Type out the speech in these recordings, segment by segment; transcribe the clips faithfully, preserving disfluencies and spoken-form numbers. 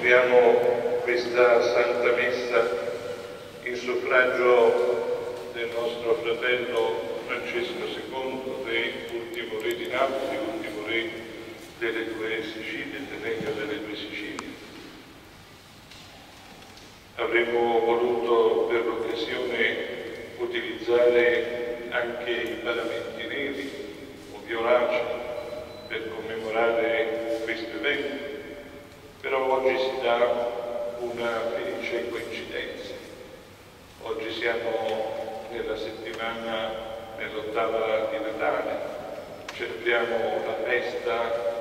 celebriamo questa Santa Messa in suffragio del nostro fratello Francesco secondo, re, ultimo re di Napoli, ultimo re delle due Sicilie, del regno delle due Sicilie. Avremmo voluto per l'occasione utilizzare anche i paramenti neri o violacei per commemorare questo evento, però oggi si dà una felice coincidenza. Oggi siamo nella settimana, nell'ottava di Natale, celebriamo la festa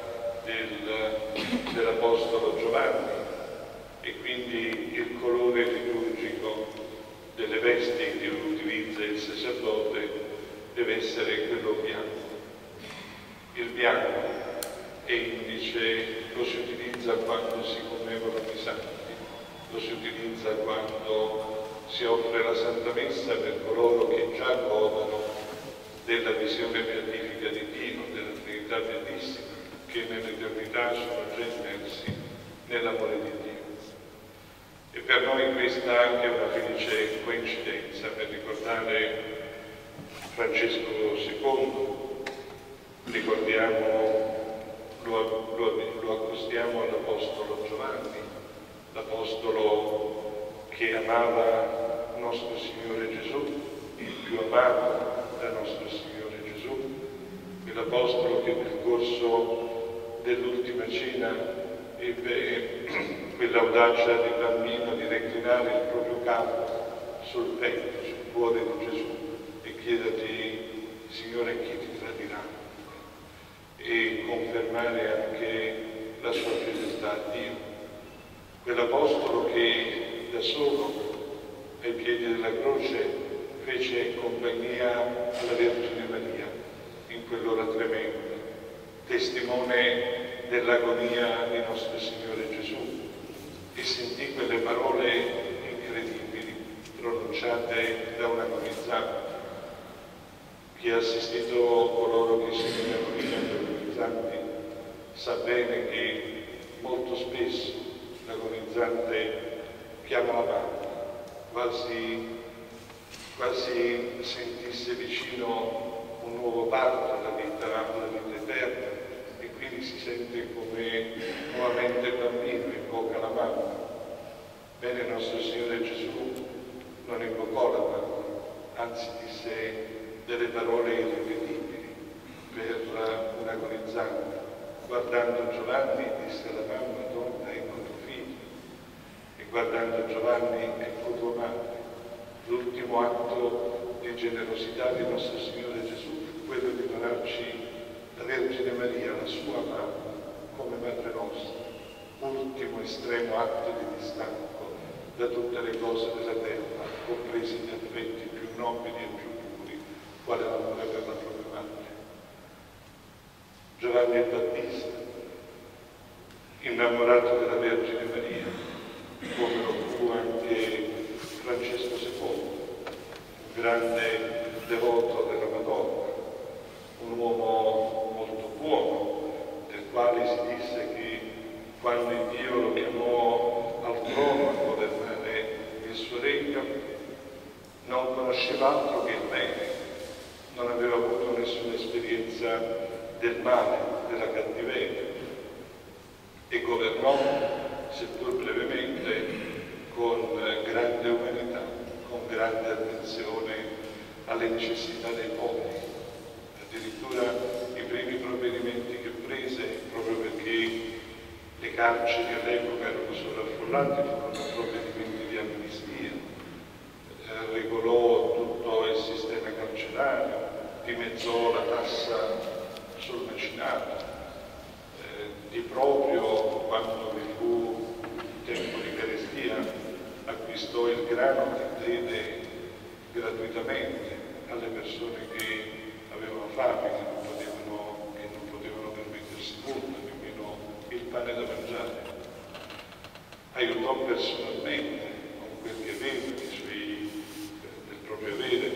del, dell'Apostolo Giovanni e quindi il colore liturgico delle vesti che utilizza il sacerdote deve essere quello bianco. Il bianco è indice, lo si utilizza quando si commemorano i santi, lo si utilizza quando si offre la Santa Messa per coloro che già godono della visione beatifica di Dio, della Trinità Beatissima, che nell'eternità sono già immersi nell'amore di Dio. E per noi questa è anche una felice coincidenza per ricordare Francesco secondo, ricordiamo, lo, lo, lo accostiamo all'Apostolo Giovanni, l'Apostolo che amava nostro Signore Gesù, il più amato da nostro Signore Gesù, quell'Apostolo che nel corso dell'ultima cena ebbe quell'audacia di bambino di reclinare il proprio capo sul petto, sul cuore di Gesù e chiedergli: Signore, chi ti tradirà? E confermare anche la sua fedeltà a Dio. Quell'Apostolo che da solo ai piedi della croce fece compagnia alla Vergine Maria in quell'ora tremenda, testimone dell'agonia di nostro Signore Gesù, e sentì quelle parole incredibili pronunciate da un agonizzante. Chi ha assistito coloro che si chiamano gli agonizzanti sa bene che molto spesso l'agonizzante chiama la mamma, quasi, quasi sentisse vicino un nuovo parto alla vita, alla vita eterna, e quindi si sente come nuovamente bambino, invoca la mamma. Bene, il nostro Signore Gesù non invocò la mamma, anzi disse delle parole irripetibili per un agonizzante. Guardando Giovanni disse alla mamma: donna, ecco tuo figlio. E guardando Giovanni: ecco tua madre. L'ultimo atto di generosità di nostro Signore Gesù fu quello di donarci la Vergine Maria, la sua mamma, come madre nostra. Ultimo estremo atto di distacco da tutte le cose della terra, compresi gli affetti più nobili e più puri, quale l'amore per la propria madre. Giovanni il Battista, innamorato della Vergine Maria, come lo fu anche Francesco secondo, un grande devoto della Madonna, un uomo molto buono, del quale si disse che quando Dio lo chiamò al trono a governare il suo regno, non conosceva altro che il bene, non aveva avuto nessuna esperienza del male, della cattiveria, e governò, seppur brevemente, con grande umanità, con grande attenzione alle necessità dei poveri. Addirittura i primi provvedimenti che prese, proprio perché le carceri all'epoca erano sovraffollate, furono provvedimenti di amnistia, eh, regolò tutto il sistema carcerario, dimezzò la tassa sul macinato, eh, di proprio quando vi fu il tempo di carestia acquistò il grano che diede gratuitamente alle persone che avevano fame, che non potevano, che non potevano permettersi nulla, nemmeno il pane da mangiare. Aiutò personalmente con quel che aveva, dei suoi, del proprio avere,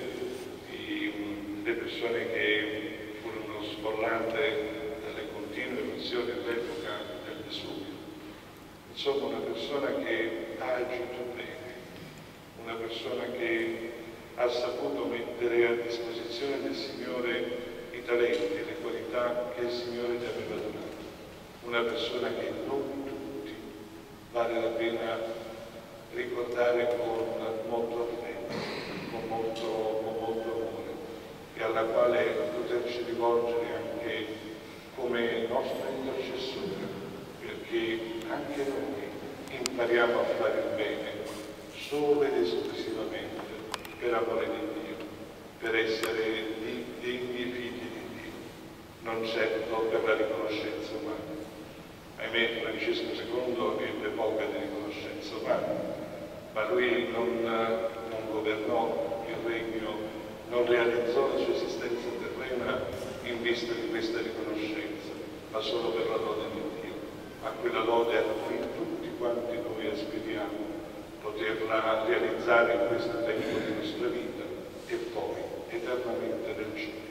di, le persone che furono sfollate dalle continue emozioni all'epoca del Vesuvio. insomma una persona che ha agito bene, una persona che ha saputo mettere a disposizione del Signore i talenti, le qualità che il Signore gli aveva donato, una persona che non tutti vale la pena ricordare con molto affetto, con molto, con molto amore, e alla quale poterci rivolgere anche come nostro intercessore, perché anche noi impariamo a fare il bene solo ed esclusivamente per amore di Dio, per essere degni figli di Dio, non certo per la riconoscenza umana. Ahimè, Francesco secondo ebbe poca di riconoscenza umana, ma lui non, non governò il regno, non realizzò la sua esistenza terrena in vista di questa riconoscenza, ma solo per la lode di Dio, a quella lode a cui tutti quanti noi aspiriamo poterla realizzare in questo tempo di nostra vita e poi eternamente nel cielo.